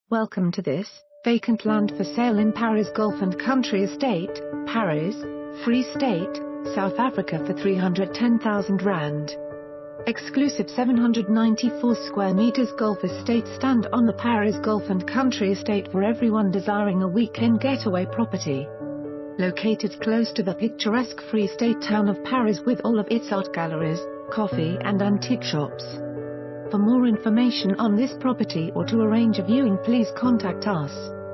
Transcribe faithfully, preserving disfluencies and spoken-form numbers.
Welcome to this, vacant land for sale in Parys Golf and Country Estate, Parys, Free State, South Africa for three hundred ten thousand rand. Exclusive seven hundred ninety-four square meters golf estate stand on the Parys Golf and Country Estate for everyone desiring a weekend getaway property. Located close to the picturesque Free State town of Parys with all of its art galleries, coffee and antique shops. For more information on this property or to arrange a viewing, please contact us.